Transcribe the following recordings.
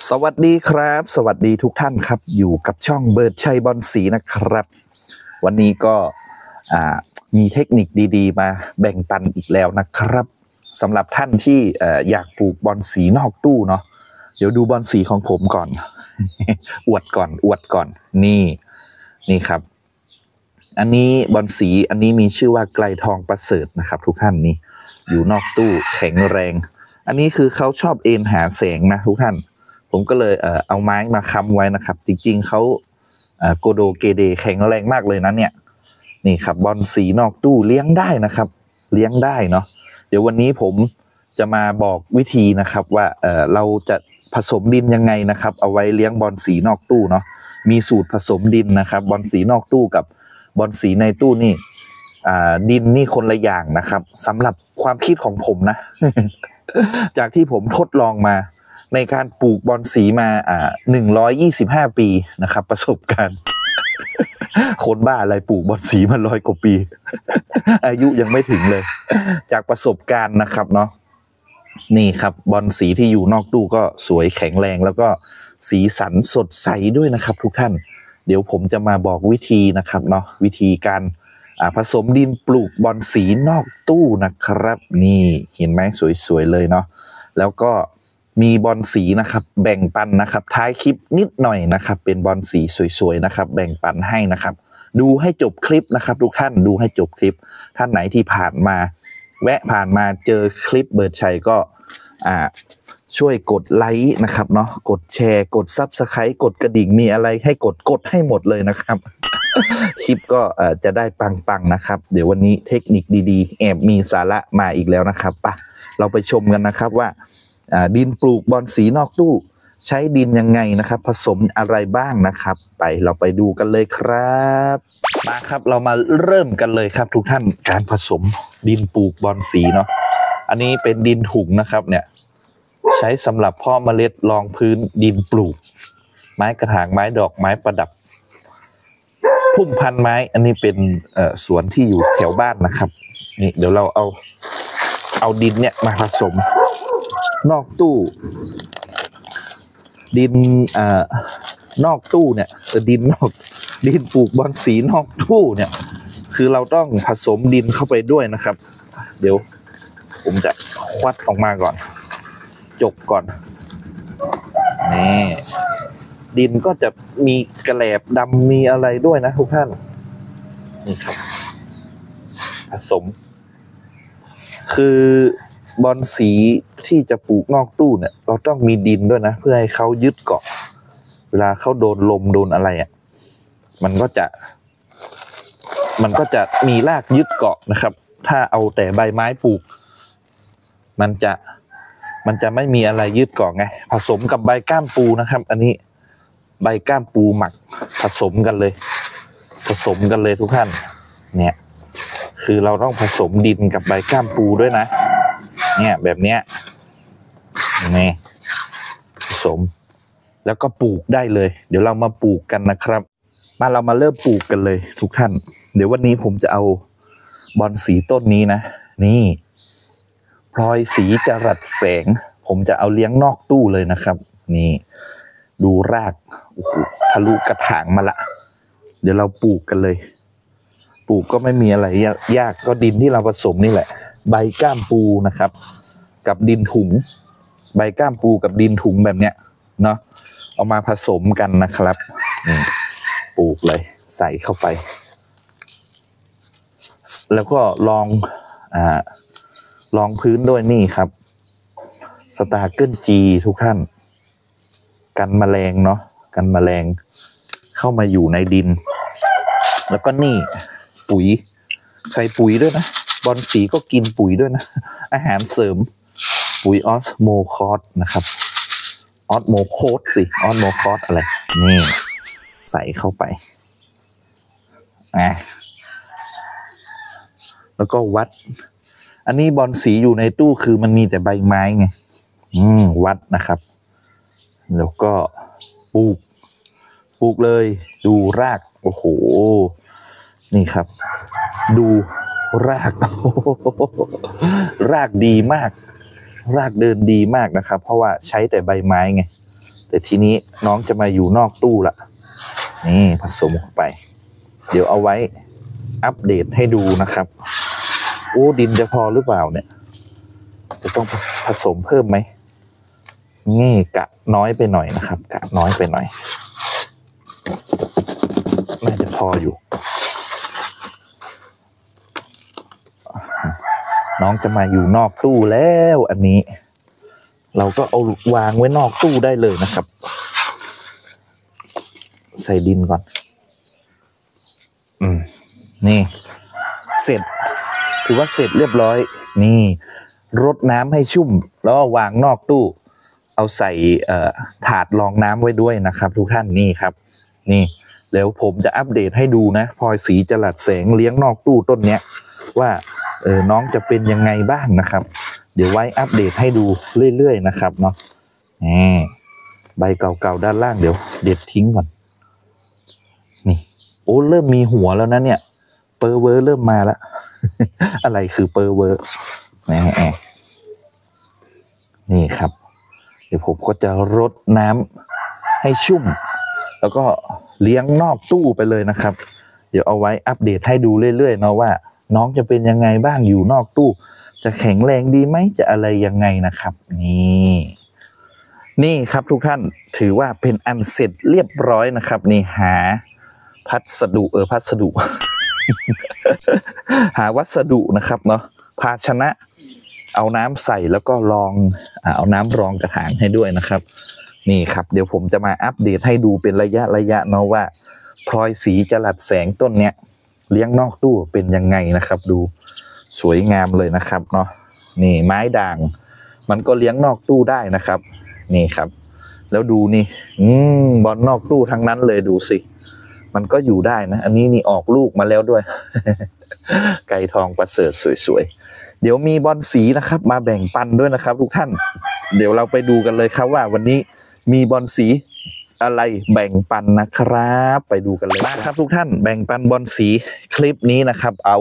สวัสดีครับสวัสดีทุกท่านครับอยู่กับช่องเบิร์ดชัยบอลสีนะครับวันนี้ก็มีเทคนิคดีๆมาแบ่งปันอีกแล้วนะครับสำหรับท่านที่อยากปลูกบอลสีนอกตู้เนาะเดี๋ยวดูบอลสีของผมก่อน อวดก่อนนี่ครับอันนี้บอลสีอันนี้มีชื่อว่าไกลทองประเสริฐนะครับทุกท่านนี่อยู่นอกตู้แข็งแรงอันนี้คือเขาชอบเอนหาแสงนะทุกท่านผมก็เลยเอาไม้มาค้ำไว้นะครับจริงๆเขาโกโดเกเดแข็งแรงมากเลยนะเนี่ยนี่ครับบอลสีนอกตู้เลี้ยงได้นะครับเลี้ยงได้เนาะเดี๋ยววันนี้ผมจะมาบอกวิธีนะครับว่าเราจะผสมดินยังไงนะครับเอาไว้เลี้ยงบอลสีนอกตู้เนาะมีสูตรผสมดินนะครับบอลสีนอกตู้กับบอลสีในตู้นี่ดินนี่คนละอย่างนะครับสำหรับความคิดของผมนะ จากที่ผมทดลองมาในการปลูกบอลสีมา125 ปีนะครับประสบการณ์ คนบ้าอะไรปลูกบอลสีมา100 กว่าปี อายุยังไม่ถึงเลยจากประสบการณ์นะครับเนาะนี่ครับบอลสีที่อยู่นอกตู้ก็สวยแข็งแรงแล้วก็สีสันสดใสด้วยนะครับทุกท่านเดี๋ยวผมจะมาบอกวิธีนะครับเนาะวิธีการผสมดินปลูกบอลสีนอกตู้นะครับนี่เห็นไหมสวยๆเลยเนาะแล้วก็มีบอลสีนะครับแบ่งปันนะครับท้ายคลิปนิดหน่อยนะครับเป็นบอลสีสวยๆนะครับแบ่งปันให้นะครับดูให้จบคลิปนะครับทุกท่านดูให้จบคลิปท่านไหนที่ผ่านมาแวะผ่านมาเจอคลิปเบิร์ดชัยก็ช่วยกดไลค์นะครับเนาะกดแชร์กดซับสไครต์กดกระดิ่งมีอะไรให้กดให้หมดเลยนะครับ คลิปก็จะได้ปังๆนะครับเดี๋ยววันนี้เทคนิคดีๆแอบมีสาระมาอีกแล้วนะครับป่ะเราไปชมกันนะครับว่าดินปลูกบอลสีนอกตู้ใช้ดินยังไงนะครับผสมอะไรบ้างนะครับเราไปดูกันเลยครับมาครับเรามาเริ่มกันเลยครับทุกท่านการผสมดินปลูกบอลสีเนาะอันนี้เป็นดินถุงนะครับเนี่ยใช้สำหรับเพาะเมล็ดรองพื้นดินปลูกไม้กระถางไม้ดอกไม้ประดับพุ่มพันธุ์ไม้อันนี้เป็นสวนที่อยู่แถวบ้านนะครับนี่เดี๋ยวเราเอาดินเนี่ยมาผสมนอกตู้ดินนอกตู้เนี่ยดินปลูกบอลสีนอกตู้เนี่ยคือเราต้องผสมดินเข้าไปด้วยนะครับเดี๋ยวผมจะควัดออกมาก่อนจกก่อนนี่ดินก็จะมีกระแหลบดำมีอะไรด้วยนะทุกท่านนี่ครับผสมคือบอลสีที่จะปลูกนอกตู้เนี่ยเราต้องมีดินด้วยนะเพื่อให้เขายึดเกาะเวลาเขาโดนลมโดนอะไรอ่ะมันก็จะมีรากยึดเกาะนะครับถ้าเอาแต่ใบไม้ปลูกมันจะไม่มีอะไรยึดเกาะไงผสมกับใบก้ามปูนะครับอันนี้ใบก้ามปูหมักผสมกันเลยทุกท่านเนี่ยคือเราต้องผสมดินกับใบก้ามปูด้วยนะเนี่ยแบบเนี้ยนี่ผสมแล้วก็ปลูกได้เลยเดี๋ยวเรามาปลูกกันนะครับเรามาเริ่มปลูกกันเลยทุกท่านเดี๋ยววันนี้ผมจะเอาบอลสีต้นนี้นะนี่พลอยสีจรัสแสงผมจะเอาเลี้ยงนอกตู้เลยนะครับนี่ดูรากโอ้โหทะลุกระถางมาละเดี๋ยวเราปลูกกันเลยปลูกก็ไม่มีอะไรยากก็ดินที่เราผสมนี่แหละใบก้ามปูนะครับกับดินถุงใบก้ามปูกับดินถุงแบบเนี้ยเนาะเอามาผสมกันนะครับนี่ปลูกเลยใส่เข้าไปแล้วก็ลองพื้นด้วยนี่ครับสตาร์เกิลจีทุกท่านกันแมลงเนาะกันแมลงเข้ามาอยู่ในดินแล้วก็นี่ปุ๋ยใส่ปุ๋ยด้วยนะบอลสีก็กินปุ๋ยด้วยนะอาหารเสริมปุ๋ยออสโมคอสนะครับออสโมโคสอะไรนี่ใส่เข้าไปแล้วก็วัดอันนี้บอลสีอยู่ในตู้คือมันมีแต่ใบไม้ไงวัดนะครับแล้วก็ปลูกเลยดูรากโอ้โหนี่ครับดูรากรากดีมากรากเดินดีมากนะครับเพราะว่าใช้แต่ใบไม้ไงแต่ทีนี้น้องจะมาอยู่นอกตู้ละนี่ผสมเข้าไปเดี๋ยวเอาไว้อัปเดตให้ดูนะครับโอ้ดินจะพอหรือเปล่าเนี่ยจะต้องผสมเพิ่มไหมนี่กะน้อยไปหน่อยนะครับกะน้อยไปหน่อยน่าจะพออยู่น้องจะมาอยู่นอกตู้แล้วอันนี้เราก็เอาวางไว้นอกตู้ได้เลยนะครับใส่ดินก่อนนี่เสร็จถือว่าเสร็จเรียบร้อยนี่รดน้ำให้ชุ่มแล้ววางนอกตู้เอาใส่ถาดรองน้ำไว้ด้วยนะครับทุกท่านนี่ครับนี่แล้วผมจะอัปเดตให้ดูนะพลอยสีจรัสแสงเลี้ยงนอกตู้ต้นเนี้ยว่าน้องจะเป็นยังไงบ้างนะครับเดี๋ยวไว้อัปเดตให้ดูเรื่อยๆนะครับเนาะใบเก่าๆด้านล่างเดี๋ยวเด็ดทิ้งก่อนนี่โอ้เริ่มมีหัวแล้วนะเนี่ยเปอร์เวอร์เริ่มมาแล้ว อะไรคือเปอร์เวอร์นี่ครับเดี๋ยวผมก็จะรดน้ำให้ชุ่มแล้วก็เลี้ยงนอกตู้ไปเลยนะครับเดี๋ยวเอาไว้อัปเดตให้ดูเรื่อยๆเนาะว่าน้องจะเป็นยังไงบ้างอยู่นอกตู้จะแข็งแรงดีไหมจะอะไรยังไงนะครับนี่ครับทุกท่านถือว่าเป็นอันเสร็จเรียบร้อยนะครับนี่หาพัสดุ หาวัสดุนะครับเนาะภาชนะเอาน้ำใส่แล้วก็ลองเอาน้ำรองกระถางให้ด้วยนะครับนี่ครับเดี๋ยวผมจะมาอัปเดตให้ดูเป็นระยะเนาะว่าพลอยสีจรัสแสงต้นเนี้ยเลี้ยงนอกตู้เป็นยังไงนะครับดูสวยงามเลยนะครับเนาะนี่ไม้ด่างมันก็เลี้ยงนอกตู้ได้นะครับนี่ครับแล้วดูนี่บอลนอกตู้ทั้งนั้นเลยดูสิมันก็อยู่ได้นะอันนี้นี่ออกลูกมาแล้วด้วย ไก่ทองประเสริฐสวยๆเดี๋ยวมีบอลสีนะครับมาแบ่งปันด้วยนะครับทุกท่านเดี๋ยวเราไปดูกันเลยครับว่าวันนี้มีบอลสีอะไรแบ่งปันนะครับไปดูกันเลยนะครับทุกท่านแบ่งปันบอลสีคลิปนี้นะครับเอา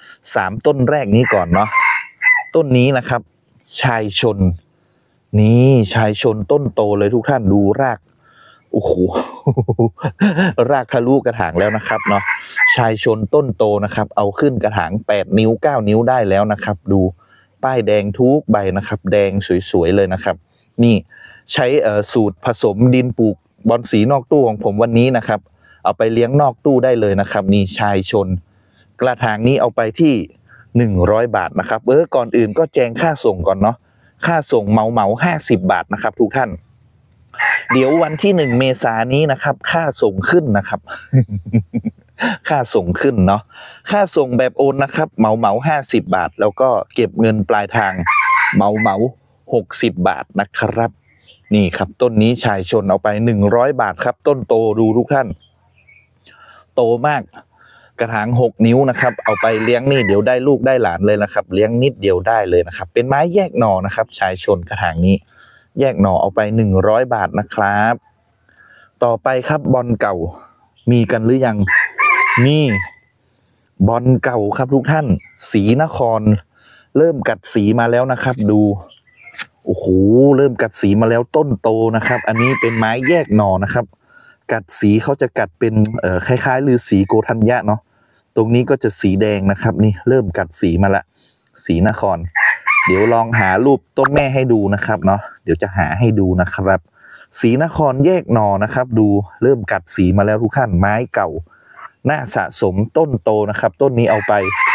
3ต้นแรกนี้ก่อนเนาะต้นนี้นะครับชายชนนี่ชายชนต้นโตเลยทุกท่านดูรากโอ้โห รากทะลุกระถางแล้วนะครับเนาะชายชนต้นโตนะครับเอาขึ้นกระถาง8 นิ้ว 9 นิ้วได้แล้วนะครับดูป้ายแดงทุกใบนะครับแดงสวยๆเลยนะครับนี่ใช้สูตรผสมดินปลูกบอนสีนอกตู้ของผมวันนี้นะครับเอาไปเลี้ยงนอกตู้ได้เลยนะครับนี่ชายชนกระถางนี้เอาไปที่100 บาทนะครับก่อนอื่นก็แจ้งค่าส่งก่อนเนาะค่าส่งเหมา50 บาทนะครับทุกท่านเดี๋ยววันที่1 เมษายนนี้นะครับค่าส่งขึ้นนะครับ ค่าส่งขึ้นเนาะค่าส่งแบบโอนนะครับเหมา50 บาทแล้วก็เก็บเงินปลายทางเหมา60 บาทนะครับนี่ครับต้นนี้ชายชนเอาไป100 บาทครับต้นโตดูทุกท่านโตมากกระถาง6 นิ้วนะครับเอาไปเลี้ยงนี่เดี๋ยวได้ลูกได้หลานเลยนะครับเลี้ยงนิดเดียวได้เลยนะครับเป็นไม้แยกหน่อนะครับชายชนกระถางนี้แยกหน่อเอาไป100 บาทนะครับต่อไปครับบอลเก่ามีกันหรือยังนี่บอลเก่าครับทุกท่านสีนครเริ่มกัดสีมาแล้วนะครับดูโอ้โหเริ่มกัดสีมาแล้วต้นโตนะครับอันนี้เป็นไม้แยกหน่อนะครับกัดสีเขาจะกัดเป็นคล้ายๆฤาษีโกธัญญะเนาะตรงนี้ก็จะสีแดงนะครับนี่เริ่มกัดสีมาละสีนครเดี๋ยวลองหารูปต้นแม่ให้ดูนะครับเนาะเดี๋ยวจะหาให้ดูนะครับสีนครแยกหน่อนะครับดูเริ่มกัดสีมาแล้วทุกท่านไม้เก่าน่าสะสมต้นโตนะครับต้นนี้เอาไป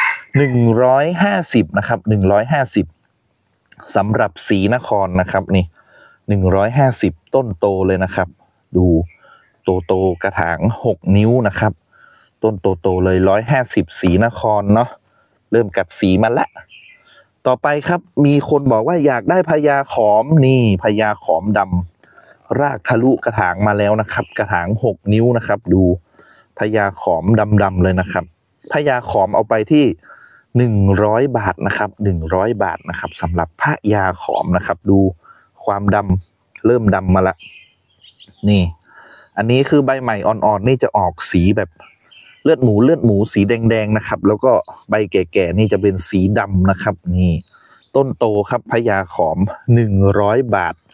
150นะครับ150สำหรับสีนครนะครับนี่150ต้นโตเลยนะครับดูโตกระถาง6 นิ้วนะครับต้นโตเลย150สีนครเนาะเริ่มกัดสีมาละต่อไปครับมีคนบอกว่าอยากได้พญาขอมนี่พญาขอมดำรากทะลุกระถางมาแล้วนะครับกระถาง6 นิ้วนะครับดูพญาขอมดำๆเลยนะครับพญาขอมเอาไปที่100 บาทนะครับ100 บาทนะครับสำหรับพญาขอมนะครับดูความดำเริ่มดำมาละนี่อันนี้คือใบใหม่อ่อนๆนี่จะออกสีแบบเลือดหมูสีแดงๆนะครับแล้วก็ใบแก่ๆนี่จะเป็นสีดำนะครับนี่ต้นโตครับพญาขอม100 บาท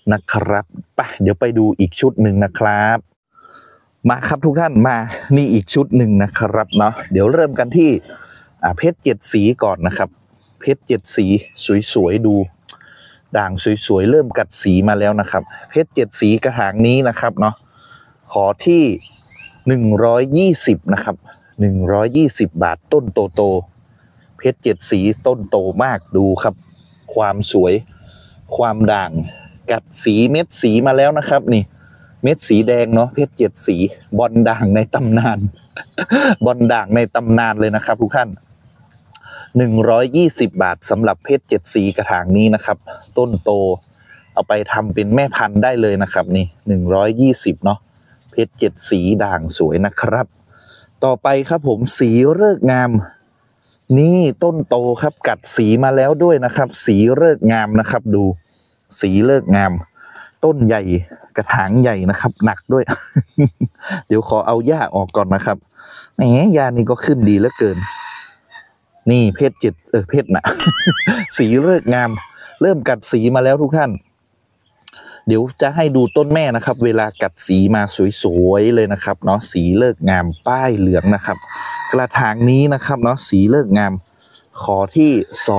นะครับไปเดี๋ยวไปดูอีกชุดหนึ่งนะครับมาครับทุกท่านมานี่อีกชุดหนึ่งนะครับเนาะเดี๋ยวเริ่มกันที่เพชร7 สีก่อนนะครับเพชร7 สีสวยๆดูด่างสวยๆเริ่มกัดสีมาแล้วนะครับเพชร7 สีกระถางนี้นะครับเนาะขอที่120นะครับ120 บาทต้นโตเพชร7 สีต้นโตมากดูครับความสวยความด่างกัดสีเม็ดสีมาแล้วนะครับนี่เม็ดสีแดงเนาะเพชร7 สีบอลด่างในตำนาน บอลด่างในตำนานเลยนะครับทุกท่าน120 บาทสำหรับเพชร7 สีกระถางนี้นะครับต้นโตเอาไปทำเป็นแม่พันธุ์ได้เลยนะครับนี่120เนาะเพชร7 สีด่างสวยนะครับต่อไปครับผมสีฤกษ์งามนี่ต้นโตครับกัดสีมาแล้วด้วยนะครับสีฤกษ์งามนะครับดูสีฤกษ์งามต้นใหญ่กระถางใหญ่นะครับหนักด้วย เดี๋ยวขอเอาหญ้าออกก่อนนะครับแหมหญ้านี่ก็ขึ้นดีเหลือเกินนี่เพชร7เพชรนะ สีฤกษ์งามเริ่มกัดสีมาแล้วทุกท่านเดี๋ยวจะให้ดูต้นแม่นะครับเวลากัดสีมาสวยๆเลยนะครับเนาะสีฤกษ์งามป้ายเหลืองนะครับกระถางนี้นะครับเนาะสีฤกษ์งามขอที่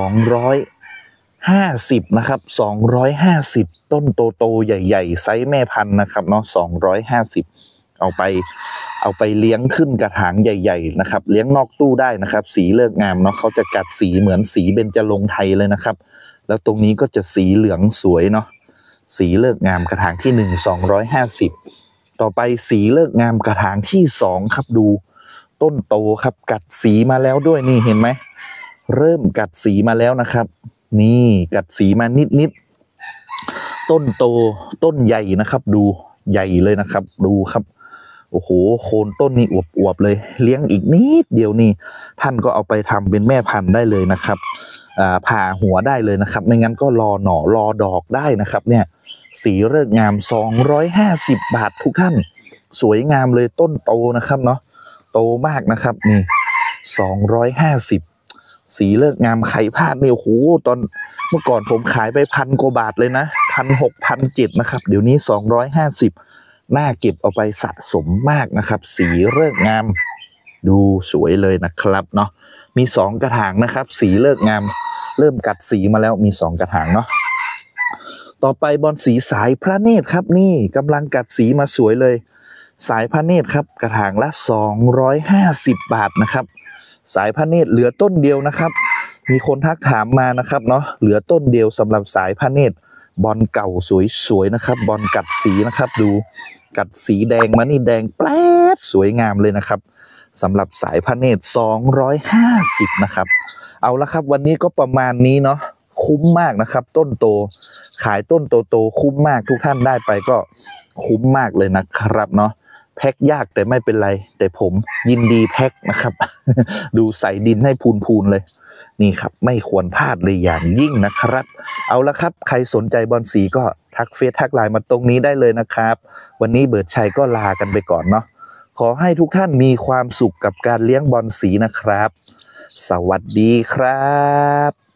250นะครับ250ต้นโตๆใหญ่ๆไซส์แม่พันธุ์นะครับเนาะ250เอาไปเลี้ยงขึ้นกระถางใหญ่ๆนะครับเลี้ยงนอกตู้ได้นะครับสีฤกษ์งามเนาะเขาจะกัดสีเหมือนสีเบญจรงค์ไทยเลยนะครับแล้วตรงนี้ก็จะสีเหลืองสวยเนาะสีฤกษ์งามกระถางที่1 250ต่อไปสีฤกษ์งามกระถางที่2ครับดูต้นโตครับกัดสีมาแล้วด้วยนี่เห็นไหมเริ่มกัดสีมาแล้วนะครับนี่กัดสีมานิดต้นโตต้นใหญ่นะครับดูใหญ่เลยนะครับดูครับโอ้โหโคนต้นนี้อวบๆเลยเลี้ยงอีกนิดเดียวนี่ท่านก็เอาไปทำเป็นแม่พันธุ์ได้เลยนะครับผ่าหัวได้เลยนะครับไม่งั้นก็รอหน่อรอดอกได้นะครับเนี่ยสีฤกษ์งาม250 บาททุกท่านสวยงามเลยต้นโตนะครับเนาะโตมากนะครับนี่250สีฤกษ์งามไข่พลาดนี่โอ้โหตอนเมื่อก่อนผมขายไป1,000 กว่าบาทเลยนะ1,600 1,700นะครับเดี๋ยวนี้250น่าเก็บเอาไปสะสมมากนะครับสีฤกษ์งามดูสวยเลยนะครับเนาะมี2 กระถางนะครับสีฤกษ์งามเริ่มกัดสีมาแล้วมี2 กระถางเนาะต่อไปบอลสีสายพระเนตรครับนี่กำลังกัดสีมาสวยเลยสายพระเนตรครับกระถางละ250 บาทนะครับสายพระเนตรเหลือต้นเดียวนะครับมีคนทักถามมานะครับเนาะเหลือต้นเดียวสำหรับสายพระเนตรบอลเก่าสวยๆนะครับบอลกัดสีนะครับดูกัดสีแดงมานี่แดงแป๊ดสวยงามเลยนะครับสำหรับสายพระเนตร250นะครับเอาละครับวันนี้ก็ประมาณนี้เนาะคุ้มมากนะครับต้นโตขายต้นโตคุ้มมากทุกท่านได้ไปก็คุ้มมากเลยนะครับเนาะแพ็คยากแต่ไม่เป็นไรแต่ผมยินดีแพ็คนะครับ ดูใส่ดินให้พูนๆเลยนี่ครับไม่ควรพลาดเลยอย่างยิ่งนะครับเอาละครับใครสนใจบอลสีก็ทักเฟซทักไลน์มาตรงนี้ได้เลยนะครับวันนี้เบิร์ดชัยก็ลากันไปก่อนเนาะขอให้ทุกท่านมีความสุขกับการเลี้ยงบอลสีนะครับสวัสดีครับ